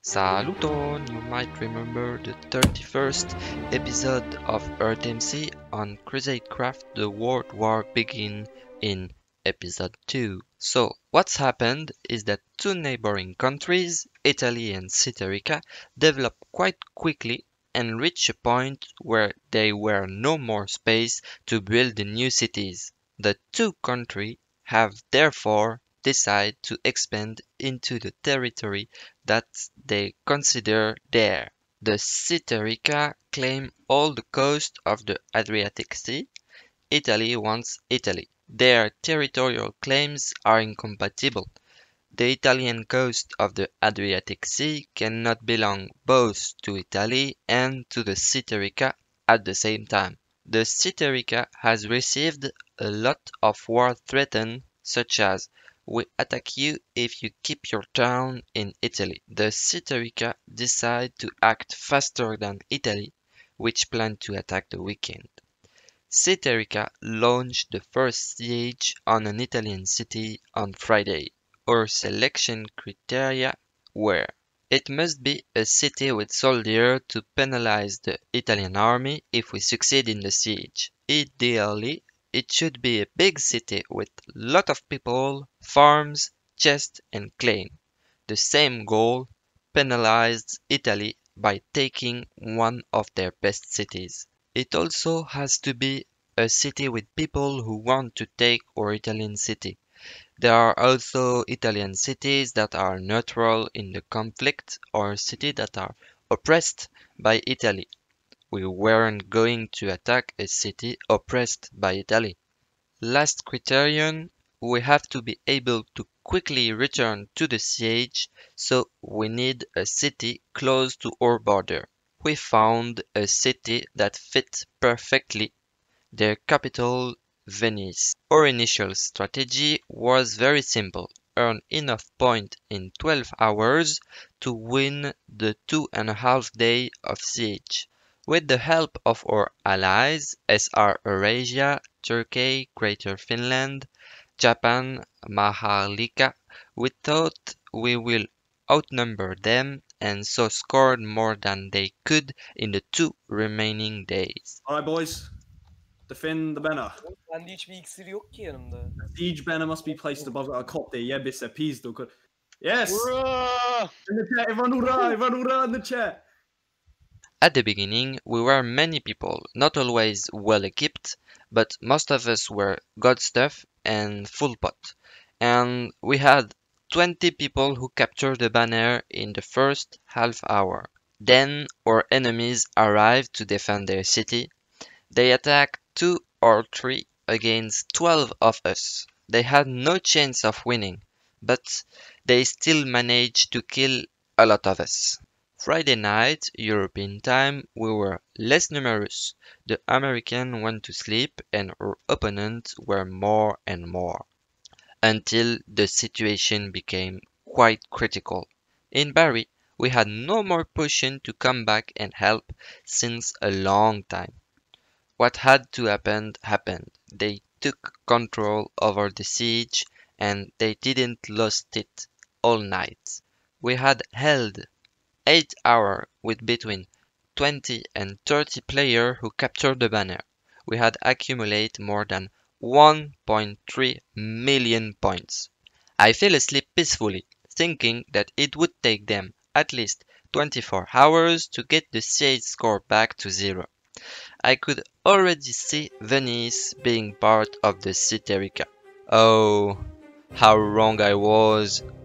Saluton! You might remember the 31st episode of Earth MC on Crusade Craft The World War Begin in episode 2. So, what's happened is that two neighboring countries, Italy and Citerica, developed quite quickly and reached a point where there were no more space to build the new cities. The two countries have therefore decided to expand into the territory that they consider there. The Citerica claim all the coast of the Adriatic Sea. Italy wants Italy. Their territorial claims are incompatible. The Italian coast of the Adriatic Sea cannot belong both to Italy and to the Citerica at the same time. The Citerica has received a lot of war threats such as "We attack you if you keep your town in Italy." The Citerica decide to act faster than Italy, which planned to attack the weekend. Citerica launched the first siege on an Italian city on Friday. Our selection criteria were: it must be a city with soldiers to penalize the Italian army if we succeed in the siege. Ideally, it should be a big city with lot of people, farms, chests and claim. The same goal penalized Italy by taking one of their best cities. It also has to be a city with people who want to take our Italian city. There are also Italian cities that are neutral in the conflict or cities that are oppressed by Italy. We weren't going to attack a city oppressed by Italy. Last criterion, we have to be able to quickly return to the siege, so we need a city close to our border. We found a city that fit perfectly, their capital, Venice. Our initial strategy was very simple: earn enough points in 12 hours to win the 2.5 days of siege. With the help of our allies, SR Eurasia, Turkey, Greater Finland, Japan, Maharlika, we thought we will outnumber them and so scored more than they could in the 2 remaining days. Alright boys, defend the banner. Bende hiçbir iksir yok ki yanımda. Siege banner must be placed above a cop there. Yeah, bis appeased. Yes! Hurrah! In the chat, everyone hurrah in the chat! At the beginning, we were many people, not always well equipped, but most of us were god stuff and full pot. And we had 20 people who captured the banner in the first half hour. Then our enemies arrived to defend their city. They attacked 2 or 3 against 12 of us. They had no chance of winning, but they still managed to kill a lot of us. Friday night, European time, we were less numerous. The Americans went to sleep and our opponents were more and more, until the situation became quite critical. In Bari, we had no more potion to come back and help since a long time. What had to happen happened. They took control over the siege and they didn't lost it all night. We had held 8 hours with between 20 and 30 players who captured the banner. We had accumulated more than 1.3 million points. I fell asleep peacefully, thinking that it would take them at least 24 hours to get the siege score back to 0. I could already see Venice being part of the Citerica. Oh, how wrong I was.